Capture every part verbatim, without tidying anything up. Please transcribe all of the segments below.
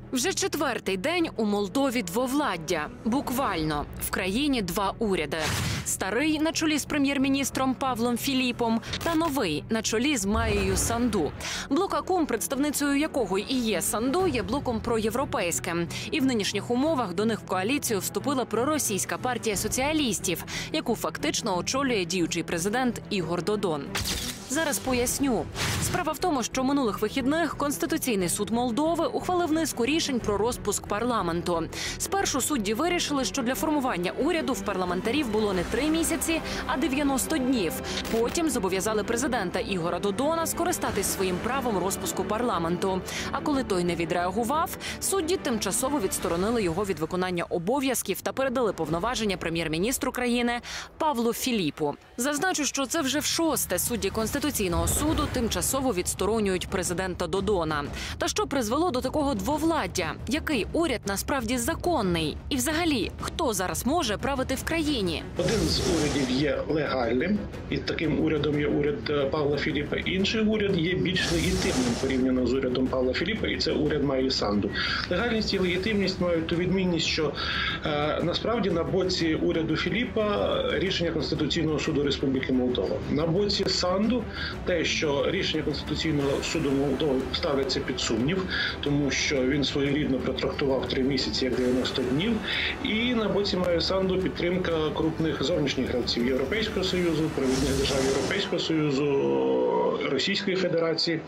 Вже четвертий день у Молдові двовладдя. Буквально. В країні два уряди. Старий на чолі з прем'єр-міністром Павлом Філіпом та новий на чолі з Майєю Санду. Блок АКУМ, представницею якого і є Санду, є блоком проєвропейським. І в нинішніх умовах до них в коаліцію вступила проросійська партія соціалістів, яку фактично очолює діючий президент Ігор Додон. Зараз поясню. Справа в тому, що минулих вихідних Конституційний суд Молдови ухвалив низку рішень про розпуск парламенту. Спершу судді вирішили, що для формування уряду в парламентарів було не три місяці, а дев'яносто днів. Потім зобов'язали президента Ігора Додона скористатись своїм правом розпуску парламенту. А коли той не відреагував, судді тимчасово відсторонили його від виконання обов'язків та передали повноваження прем'єр-міністру країни Павлу Філіпу. Зазначу, що це вже в шосте судді Конституційного суду тимчасово відсторонюють президента Додона. Та що призвело до такого двовладдя? Який уряд насправді законний? І взагалі, хто зараз може правити в країні? Один з урядів є легальним, і таким урядом є уряд Павла Філіпа. Інший уряд є більш легітимним порівняно з урядом Павла Філіпа, і це уряд Майї Санду. Легальність і легітимність мають ту відмінність, що е, насправді на боці уряду Філіпа рішення Конституційного суду Республіки Молдова. На боці Санду те, що рішення Конституційного суду Молдови ставляться під сумнів, тому що він своєрідно протрактував три місяці як дев'яносто днів. І на боці Майї Санду підтримка крупних зовнішніх гравців Європейського Союзу, провідних держав Європейського Союзу, Російської Федерації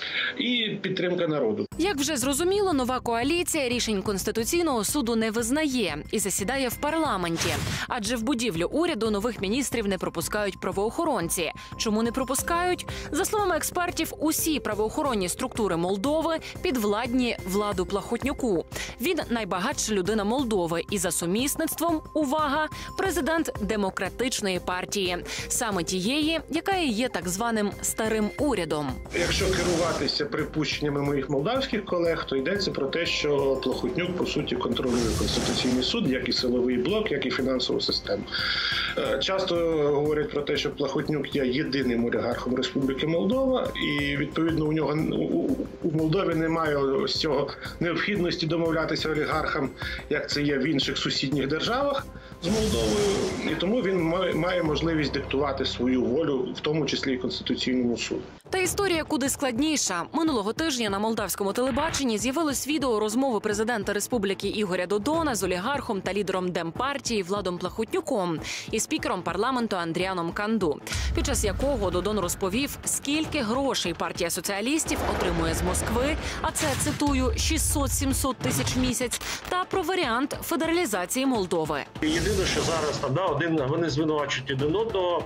і підтримка народу. Як вже зрозуміло, нова коаліція рішень Конституційного суду не визнає і засідає в парламенті. Адже в будівлю уряду нових міністрів не пропускають правоохоронці. Чому не пропускають? За словами експертів, усі правоохоронні структури Молдови підвладні Владу Плахотнюку. Він найбагатша людина Молдови і за сумісництвом, увага, президент Демократичної партії. Саме тієї, яка і є так званим старим урядом. Якщо керуватися припущеннями моїх молдавських колег, то йдеться про те, що Плахотнюк, по суті, контролює Конституційний суд, як і силовий блок, як і фінансову систему. Часто говорять про те, що Плахотнюк є єдиним олігархом Республіки Молдова, і, відповідно, у нього у Молдові немає ось цього необхідності домовлятися олігархам, як це є в інших сусідніх державах з Молдовою, і тому він має можливість диктувати свою волю, в тому числі і Конституційному суду. Та історія куди складніша. Минулого тижня на молдавському телебаченні з'явилось відео розмови президента Республіки Ігоря Додона з олігархом та лідером Демпартії Владом Плахотнюком і спікером парламенту Андріаном Канду, під час якого Додон розповів, скільки грошей партія соціалістів отримує з Москви, а це, цитую, шістсот-сімсот тисяч в місяць, та про варіант федералізації Молдови. Єдине, що зараз там, да, один, вони звинувачують один одного,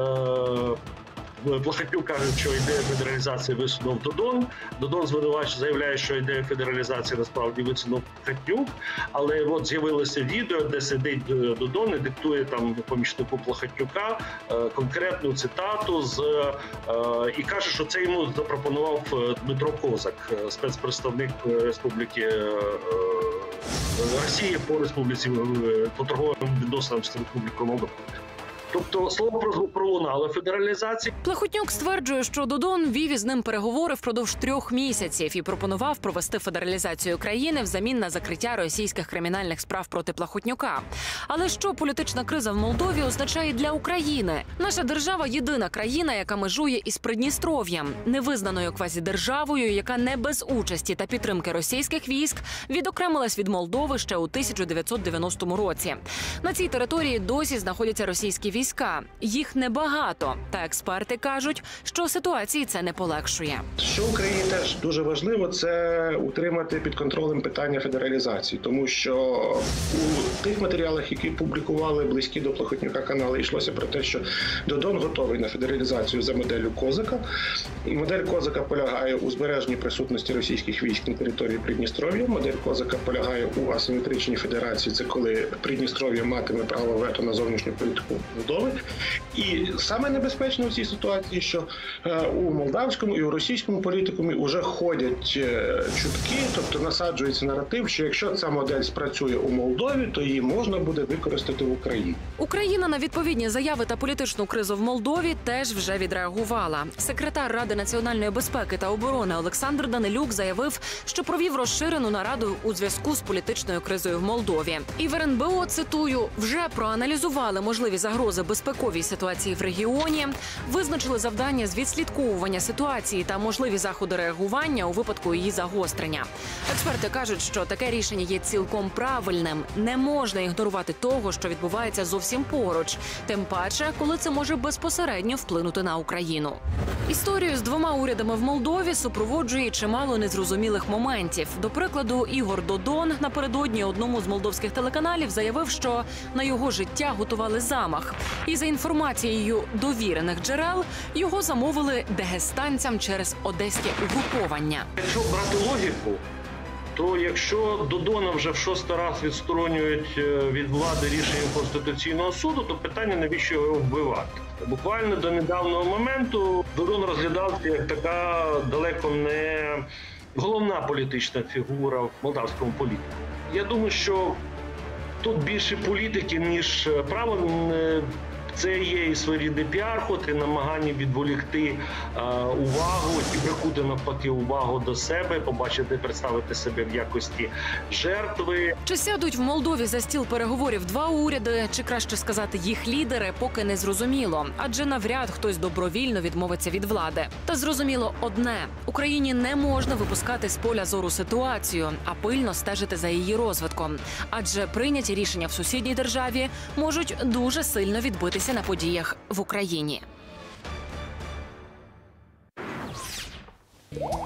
е Плахотнюк каже, що ідея федералізації висунув Додон. Додон звинувачує, заявляє, що ідея федералізації насправді висунув Плахотнюк. Але от з'явилося відео, де сидить Додон і диктує там помічнику Плахотнюка конкретну цитату з і каже, що це йому запропонував Дмитро Козак, спецпредставник Республіки Росії по республіці по торговим відносинам з Республікою Молдова. Тобто слово пролунало федералізації. Плахотнюк стверджує, що Додон вів із ним переговори впродовж трьох місяців і пропонував провести федералізацію країни взамін на закриття російських кримінальних справ проти Плахотнюка. Але що політична криза в Молдові означає для України? Наша держава – єдина країна, яка межує із Придністров'ям, невизнаною квазідержавою, яка не без участі та підтримки російських військ відокремилась від Молдови ще у тисяча дев'ятсот дев'яностому році. На цій території досі знаходяться російські війська. Війська. Їх небагато. Та експерти кажуть, що ситуації це не полегшує. Що Україні теж дуже важливо, це утримати під контролем питання федералізації. Тому що у тих матеріалах, які публікували близькі до Плахотнюка канали, йшлося про те, що Додон готовий на федералізацію за моделлю Козака. Модель Козака полягає у збереженні присутності російських військ на території Придністров'я. Модель Козака полягає у асиметричній федерації. Це коли Придністров'я матиме право вето на зовнішню політику Молдови. І саме небезпечне в цій ситуації, що у молдавському і у російському політикумі вже ходять чутки, тобто насаджується наратив, що якщо ця модель спрацює у Молдові, то її можна буде використати в Україні. Україна на відповідні заяви та політичну кризу в Молдові теж вже відреагувала. Секретар Ради національної безпеки та оборони Олександр Данилюк заявив, що провів розширену нараду у зв'язку з політичною кризою в Молдові. І в РНБО, цитую, вже проаналізували можливі загрози безпековій ситуації в регіоні, визначили завдання з відслідковування ситуації та можливі заходи реагування у випадку її загострення. Експерти кажуть, що таке рішення є цілком правильним. Не можна ігнорувати того, що відбувається зовсім поруч, тим паче, коли це може безпосередньо вплинути на Україну. Історію з двома урядами в Молдові супроводжує чимало незрозумілих моментів. До прикладу, Ігор Додон напередодні одному з молдовських телеканалів заявив, що на його життя готували замах. І за інформацією довірених джерел, його замовили дагестанцям через одеське угруповання. Якщо брати логіку, то якщо Додона вже в шостий раз відсторонюють від влади рішенням Конституційного суду, то питання, навіщо його вбивати? Буквально до недавнього моменту Додон розглядався як така далеко не головна політична фігура в молдавському політику. Я думаю, що тут більше політики, ніж право. Це є і своєрідний піар-ход, і намагання відволікти е, увагу і прикути навпаки увагу до себе, побачити, представити себе в якості жертви. Чи сядуть в Молдові за стіл переговорів два уряди, чи краще сказати їх лідери, поки не зрозуміло. Адже навряд хтось добровільно відмовиться від влади. Та зрозуміло одне – Україні не можна випускати з поля зору ситуацію, а пильно стежити за її розвитком. Адже прийняті рішення в сусідній державі можуть дуже сильно відбитися на подіях в Україні.